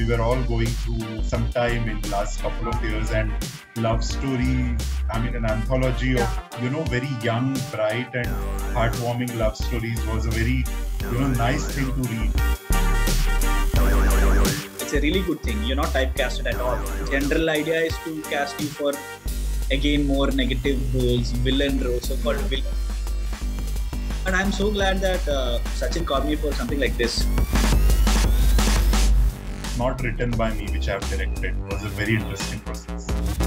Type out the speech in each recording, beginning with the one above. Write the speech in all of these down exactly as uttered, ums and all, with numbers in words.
we were all going through some time in last couple of years, and love story, I mean an anthology of, you know, very young, bright and heartwarming love stories was a very, you know, nice thing to read. It's a really good thing. You're not typecasted at all. The general idea is to cast you for, again, more negative roles, villain roles, so-called villain. And I'm so glad that uh, Sachin called me for something like this. Not written by me, which I've directed. It was a very interesting process.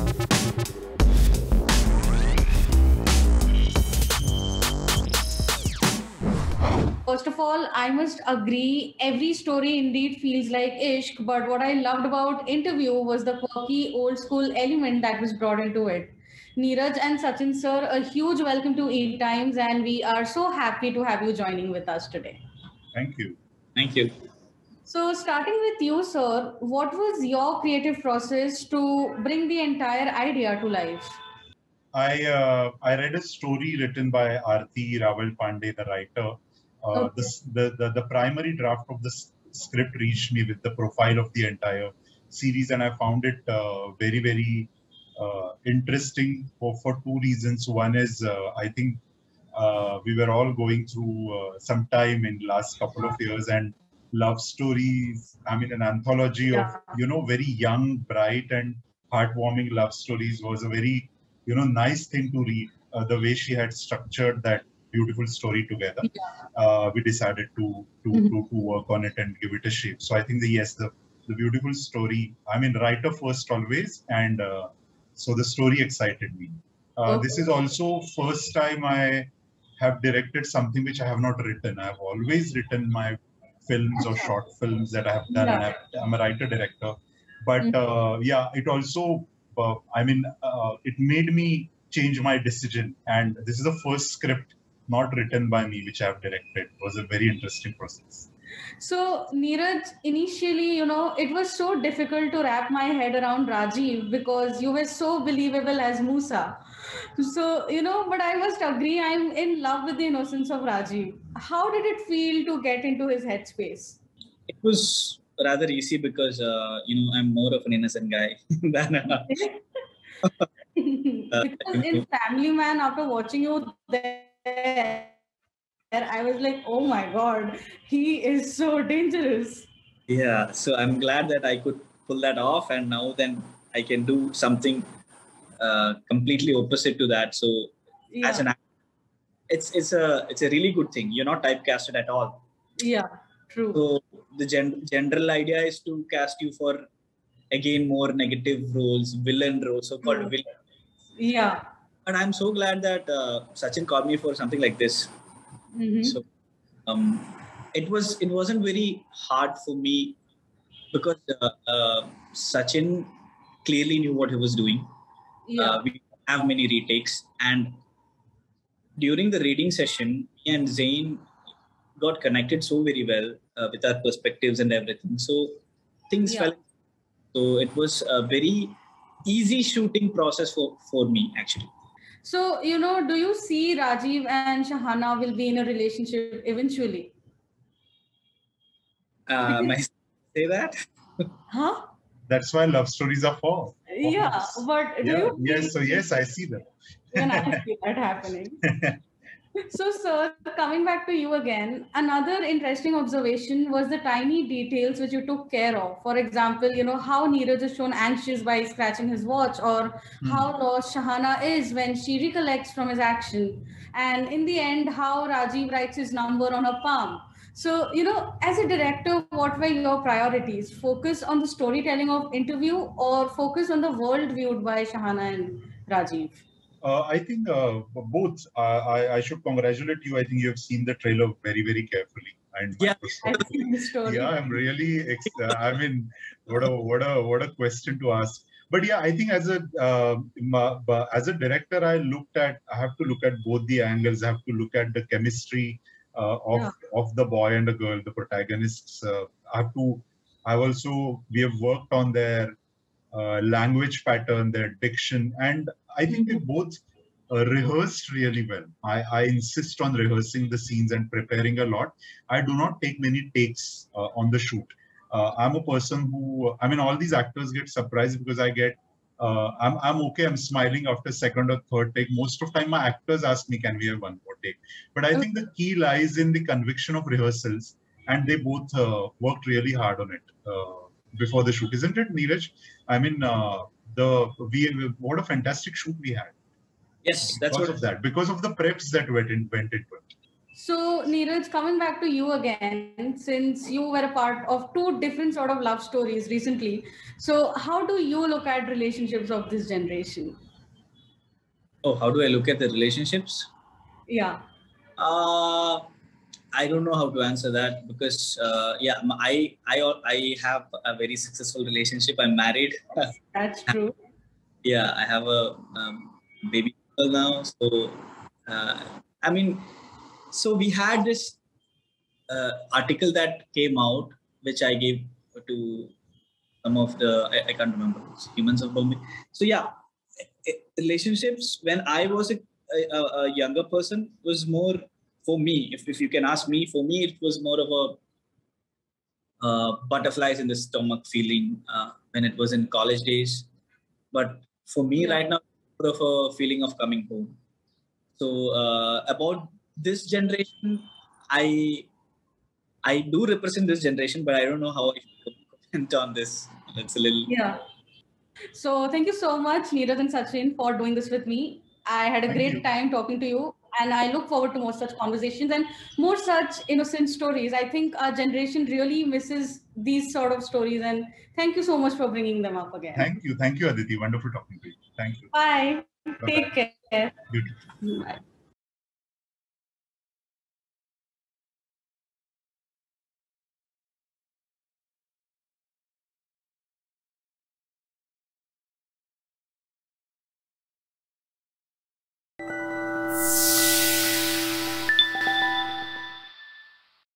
First of all, I must agree, every story indeed feels like ishq, but what I loved about interview was the quirky old school element that was brought into it. Neeraj and Sachin sir, a huge welcome to Eat Times, and we are so happy to have you joining with us today. Thank you. Thank you. So starting with you, sir, what was your creative process to bring the entire idea to life? I uh, I read a story written by Aarti Rawal Pandey, the writer. Uh, Okay. the, the, the primary draft of the s- script reached me with the profile of the entire series, and I found it uh, very, very uh, interesting for, for two reasons. One is, uh, I think uh, we were all going through uh, some time in last couple of years, and love stories, I mean an anthology of, Yeah. you know, very young, bright and heartwarming love stories was a very, you know, nice thing to read. Uh, the way she had structured that beautiful story together, uh, we decided to to, Mhm. to to work on it and give it a shape. So I think the yes, the the beautiful story. I mean, writer first always, and uh, so the story excited me. Uh, This Okay. is also first time I have directed something which I have not written. I have always written my films or short films that I have done, and Yeah. I've, I'm a writer director. But Mhm. uh, yeah, it also, uh, I mean, uh, it made me change my decision. And this is the first script not written by me, which I've directed. It was a very interesting process. So, Neeraj, initially, you know, it was so difficult to wrap my head around Rajiv because you were so believable as Musa. So, you know, but I must agree, I'm in love with the innocence of Rajiv. How did it feel to get into his headspace? It was rather easy because, uh, you know, I'm more of an innocent guy than, uh, uh, Because you in know, Family Man, after watching you there, I was like, oh my God, he is so dangerous. yeah. So I'm glad that I could pull that off, and now then I can do something uh, completely opposite to that. So as Yeah, an actor, it's it's a it's a really good thing. You're not typecasted at all. yeah, true. So the gen- general idea is to cast you for, again, more negative roles, villain roles, so-called True. villain. Yeah. And I'm so glad that uh, Sachin called me for something like this. Mm-hmm. So um, it was it wasn't very hard for me because uh, uh, Sachin clearly knew what he was doing. Yeah. Uh, we didn't have many retakes, and during the reading session, me and Zain got connected so very well uh, with our perspectives and everything. So things Yeah. fell. So it was a very easy shooting process for, for me, actually. So, you know, do you see Rajiv and Shahana will be in a relationship eventually? Uh, may I Because, say that? huh? That's why love stories are for. For Yeah, us. but do Yeah. you Yes. So see yes, I see them. even I see that happening? So, sir, coming back to you again, another interesting observation was the tiny details which you took care of. For example, you know, how Neeraj is shown anxious by scratching his watch, or how lost Shahana is when she recollects from his action. And in the end, how Rajiv writes his number on her palm. So, you know, as a director, what were your priorities? Focus on the storytelling of interview or focus on the world viewed by Shahana and Rajiv? Uh, I think uh, both. Uh, I, I should congratulate you. I think you have seen the trailer very, very carefully and Yeah. I've microscopically. seen the story. Yeah, I'm really. Ex- uh, I mean, what a what a what a question to ask. But yeah, I think as a uh, ma- ba- as a director, I looked at. I have to look at both the angles. I have to look at the chemistry uh, of Yeah. of the boy and the girl, the protagonists. Uh, I have to. I've also we have worked on their uh, language pattern, their diction, and I think they Mhm. both uh, rehearsed really well. I, I insist on rehearsing the scenes and preparing a lot. I do not take many takes uh, on the shoot. uh, I'm a person who, I mean, all these actors get surprised because I get, uh, I'm, I'm okay, I'm smiling after second or third take. Most of the time, my actors ask me, can we have one more take? But I think the key lies in the conviction of rehearsals, and they both uh, worked really hard on it uh, before the shoot, isn't it, Neeraj? I mean, uh, the we what a fantastic shoot we had. Yes, that's because what of that, because of the preps that went, in, went into it. So, Neeraj, coming back to you again, since you were a part of two different sort of love stories recently, so how do you look at relationships of this generation? Oh, how do I look at the relationships? Yeah. Uh, I don't know how to answer that because, uh, yeah, I, I, I have a very successful relationship. I'm married. That's true. Yeah, I have a um, baby girl now. So, uh, I mean, so we had this uh, article that came out, which I gave to some of the, I, I can't remember, Humans of Bombay. So yeah, relationships when I was a, a, a younger person was more, for me, if, if you can ask me, for me, it was more of a uh, butterflies in the stomach feeling uh, when it was in college days. But for me yeah. right now, more of a feeling of coming home. So uh, about this generation, I I do represent this generation, but I don't know how I should comment on this. It's a little... Yeah. So thank you so much, Neeraj and Sachin, for doing this with me. I had a Thank great you. time talking to you, and I look forward to more such conversations and more such innocent stories. I think our generation really misses these sort of stories, and thank you so much for bringing them up again. Thank you. Thank you, Aditi. Wonderful talking to you. Thank you. Bye. Bye-bye. Take care. You too. Bye.